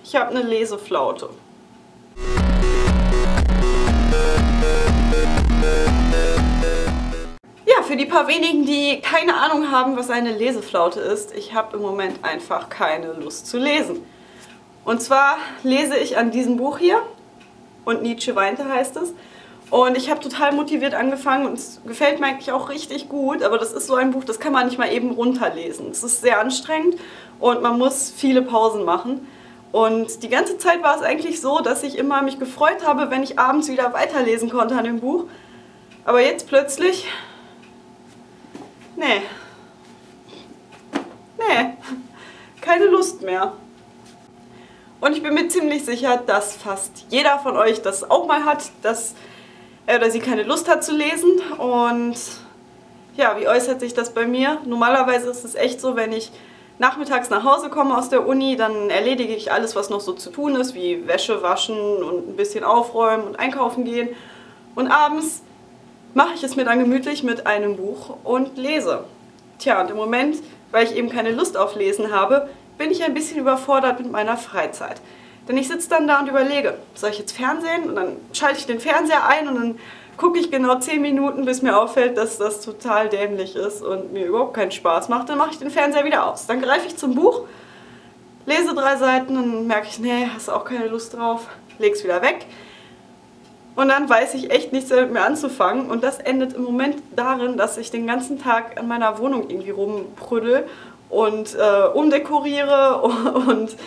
Ich habe eine Leseflaute. Ja, für die paar wenigen, die keine Ahnung haben, was eine Leseflaute ist, ich habe im Moment einfach keine Lust zu lesen. Und zwar lese ich an diesem Buch hier, Und Nietzsche weinte heißt es. Und ich habe total motiviert angefangen und es gefällt mir eigentlich auch richtig gut, aber das ist so ein Buch, das kann man nicht mal eben runterlesen. Es ist sehr anstrengend und man muss viele Pausen machen. Und die ganze Zeit war es eigentlich so, dass ich immer mich gefreut habe, wenn ich abends wieder weiterlesen konnte an dem Buch. Aber jetzt plötzlich... Nee, keine Lust mehr. Und ich bin mir ziemlich sicher, dass fast jeder von euch das auch mal hat, dass er oder sie keine Lust hat zu lesen. Und ja, wie äußert sich das bei mir? Normalerweise ist es echt so, wenn ich nachmittags nach Hause komme aus der Uni, dann erledige ich alles, was noch so zu tun ist, wie Wäsche waschen und ein bisschen aufräumen und einkaufen gehen. Und abends mache ich es mir dann gemütlich mit einem Buch und lese. Tja, und im Moment, weil ich eben keine Lust auf Lesen habe, bin ich ein bisschen überfordert mit meiner Freizeit. Denn ich sitze dann da und überlege, soll ich jetzt Fernsehen? Und dann schalte ich den Fernseher ein und dann gucke ich genau 10 Minuten, bis mir auffällt, dass das total dämlich ist und mir überhaupt keinen Spaß macht. Dann mache ich den Fernseher wieder aus. Dann greife ich zum Buch, lese 3 Seiten und dann merke ich, nee, hast auch keine Lust drauf, leg's wieder weg. Und dann weiß ich echt nichts mehr mit mir anzufangen. Und das endet im Moment darin, dass ich den ganzen Tag an meiner Wohnung irgendwie rumprüddel und umdekoriere und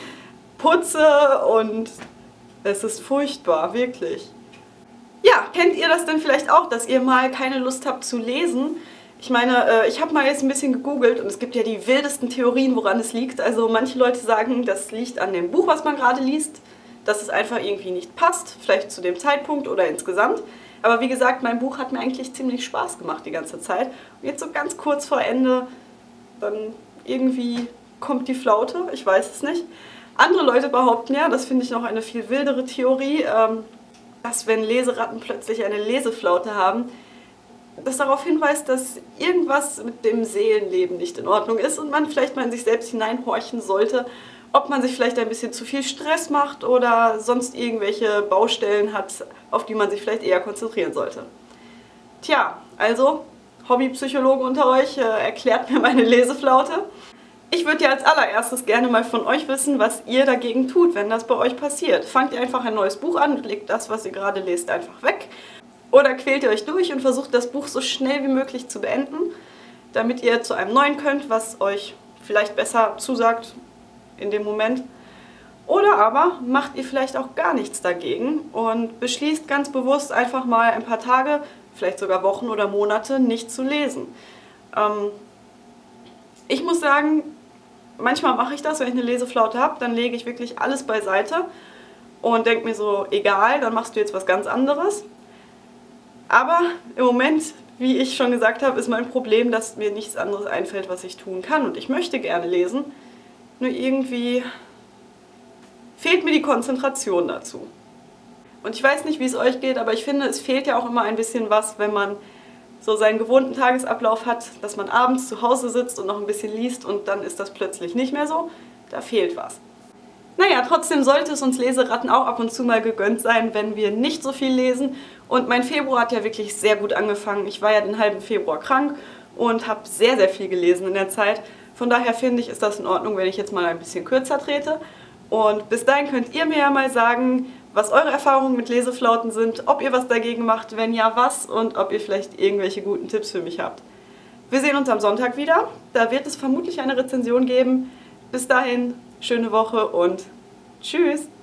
putze und es ist furchtbar, wirklich. Ja, kennt ihr das denn vielleicht auch, dass ihr mal keine Lust habt zu lesen? Ich meine, ich habe mal jetzt ein bisschen gegoogelt und es gibt ja die wildesten Theorien, woran es liegt. Also manche Leute sagen, das liegt an dem Buch, was man gerade liest, dass es einfach irgendwie nicht passt, vielleicht zu dem Zeitpunkt oder insgesamt. Aber wie gesagt, mein Buch hat mir eigentlich ziemlich Spaß gemacht die ganze Zeit. Und jetzt so ganz kurz vor Ende, dann irgendwie kommt die Flaute, ich weiß es nicht. Andere Leute behaupten ja, das finde ich noch eine viel wildere Theorie, dass wenn Leseratten plötzlich eine Leseflaute haben, das darauf hinweist, dass irgendwas mit dem Seelenleben nicht in Ordnung ist und man vielleicht mal in sich selbst hineinhorchen sollte, ob man sich vielleicht ein bisschen zu viel Stress macht oder sonst irgendwelche Baustellen hat, auf die man sich vielleicht eher konzentrieren sollte. Tja, also Hobbypsychologen unter euch, erklärt mir meine Leseflaute. Ich würde ja als allererstes gerne mal von euch wissen, was ihr dagegen tut, wenn das bei euch passiert. Fangt ihr einfach ein neues Buch an und legt das, was ihr gerade lest, einfach weg? Oder quält ihr euch durch und versucht das Buch so schnell wie möglich zu beenden, damit ihr zu einem neuen könnt, was euch vielleicht besser zusagt in dem Moment? Oder aber macht ihr vielleicht auch gar nichts dagegen und beschließt ganz bewusst einfach mal ein paar Tage, vielleicht sogar Wochen oder Monate nicht zu lesen. Ich muss sagen, manchmal mache ich das, wenn ich eine Leseflaute habe, dann lege ich wirklich alles beiseite und denke mir so, egal, dann machst du jetzt was ganz anderes. Aber im Moment, wie ich schon gesagt habe, ist mein Problem, dass mir nichts anderes einfällt, was ich tun kann. Und ich möchte gerne lesen, nur irgendwie fehlt mir die Konzentration dazu. Und ich weiß nicht, wie es euch geht, aber ich finde, es fehlt ja auch immer ein bisschen was, wenn man so seinen gewohnten Tagesablauf hat, dass man abends zu Hause sitzt und noch ein bisschen liest und dann ist das plötzlich nicht mehr so. Da fehlt was. Naja, trotzdem sollte es uns Leseratten auch ab und zu mal gegönnt sein, wenn wir nicht so viel lesen. Und mein Februar hat ja wirklich sehr gut angefangen. Ich war ja den halben Februar krank und habe sehr, sehr viel gelesen in der Zeit. Von daher finde ich, ist das in Ordnung, wenn ich jetzt mal ein bisschen kürzer trete. Und bis dahin könnt ihr mir ja mal sagen, was eure Erfahrungen mit Leseflauten sind, ob ihr was dagegen macht, wenn ja, was und ob ihr vielleicht irgendwelche guten Tipps für mich habt. Wir sehen uns am Sonntag wieder. Da wird es vermutlich eine Rezension geben. Bis dahin, schöne Woche und tschüss!